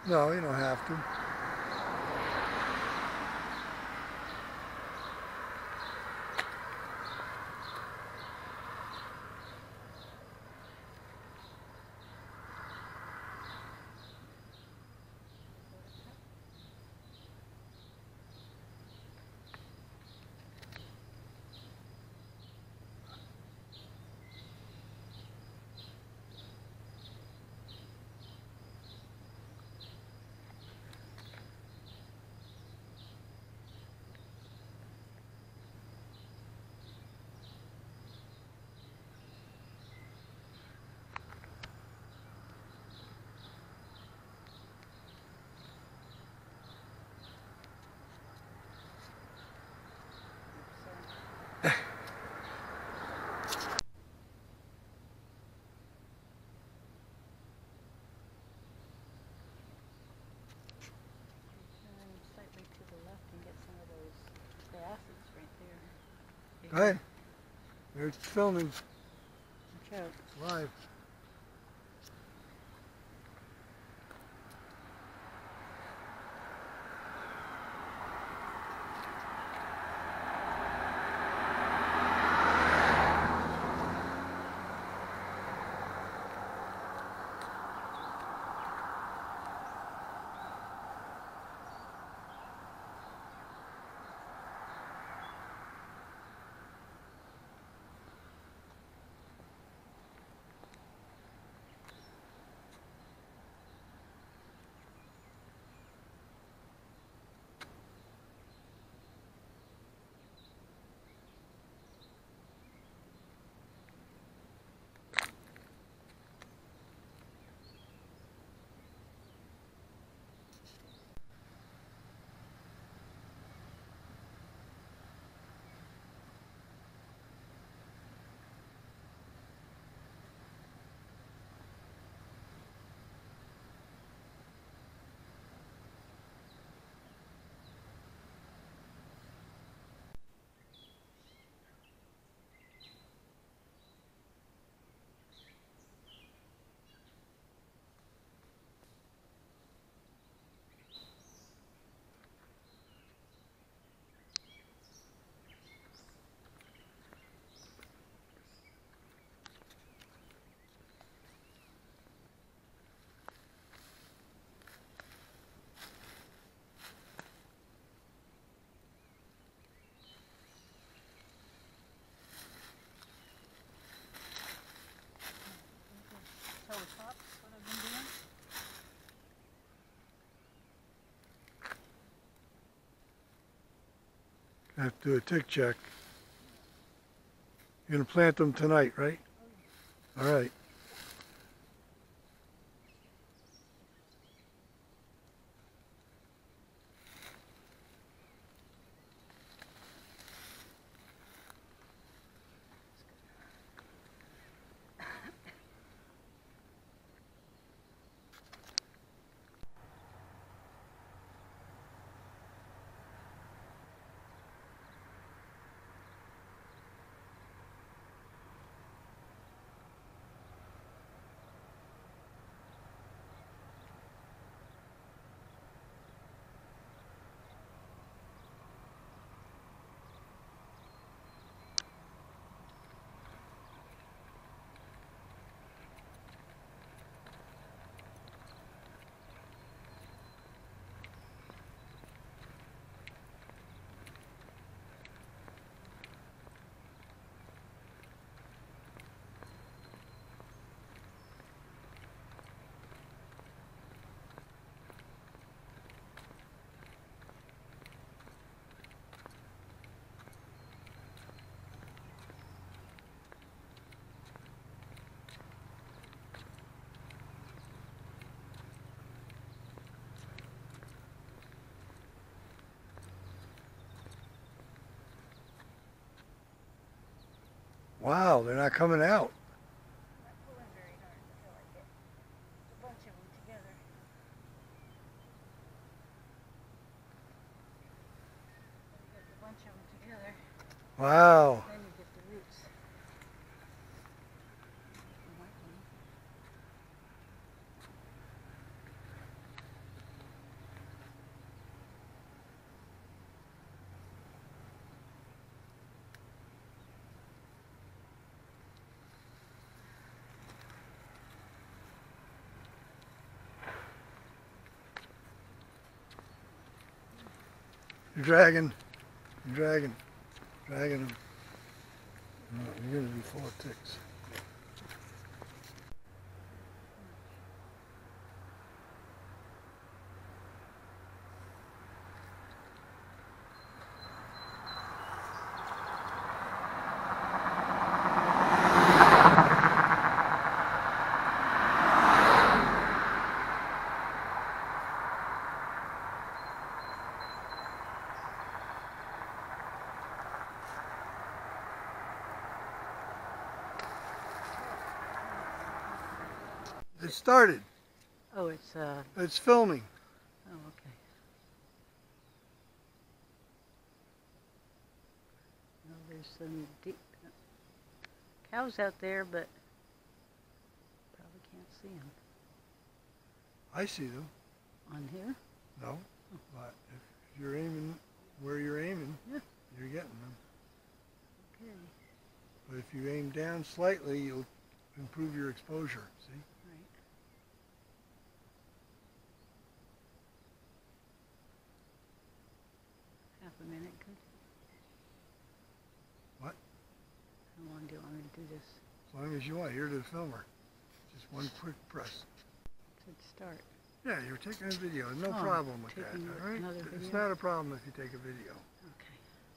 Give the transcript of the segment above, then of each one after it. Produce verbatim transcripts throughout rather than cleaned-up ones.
No, you don't have to. Turn slightly to the left and get some of those grasses right there. Go ahead. It's filming Watch out. live. Tell the cops what I've been doing. I have to do a tick check. You're gonna plant them tonight, right? All right. Wow, they're not coming out. Not pulling very hard. I feel like it. A bunch of them together. You get a bunch of them together. Wow. Then you get the roots. You're dragging. You're dragging. Dragging them. No, you're going to be full of ticks. It started. Oh, it's, uh, It's filming. oh, okay. Well, there's some deep cows out there, but probably can't see them. I see them. On here? No. But if you're aiming where you're aiming, Yeah. you're getting them. Okay. But if you aim down slightly, you'll improve your exposure. See? Right. Half a minute, good. What? How long do you want me to do this? As long as you want. You're the filmer. Just one quick press. Should start. Yeah, you're taking a video. No Oh, problem with that. taking All right? another It's video? not a problem if you take a video. Okay.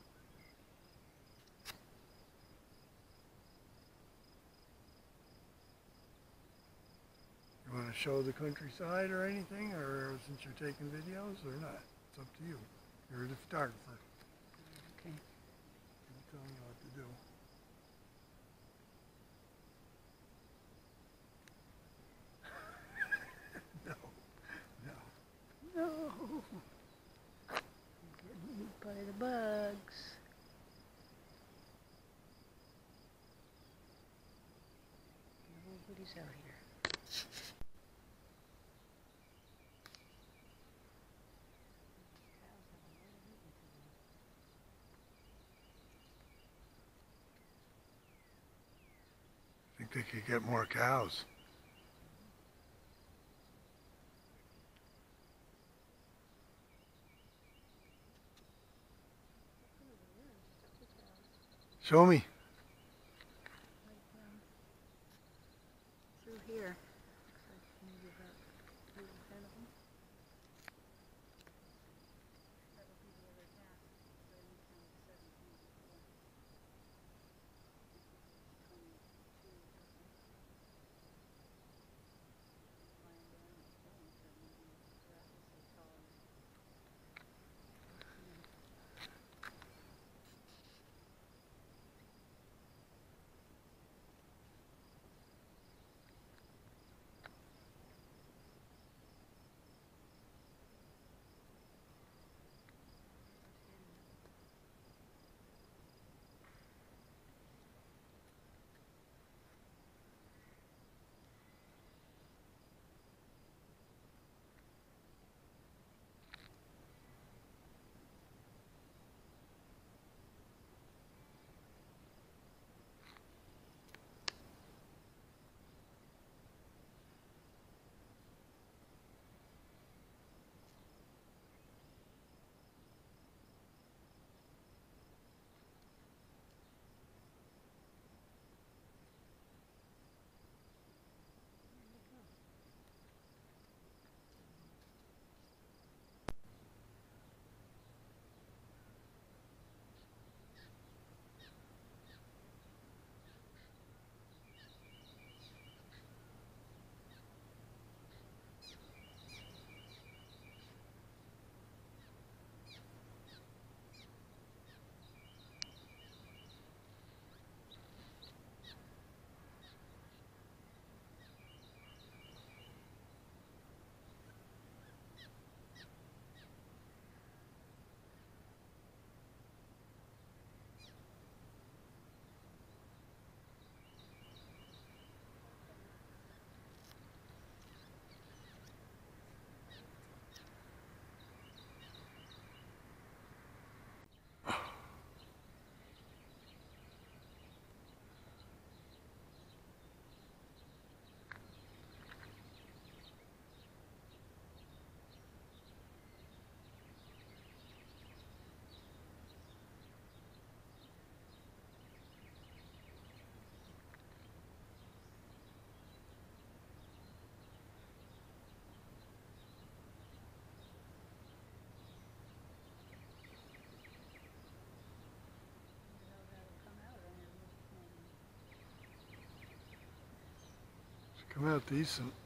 You want to show the countryside or anything, or since you're taking videos or not? It's up to you. You're the photographer. Okay. I'm telling you what to do. No. No. No. I'm getting eaten by the bugs. Nobody's out here. I think they could get more cows. Show me. Through here. Looks like maybe about three or ten of them. That would be the other half. So I only counted seventeen before. twenty-two of them. Lying down and killing some of them. The grass is so tall. Come out decent.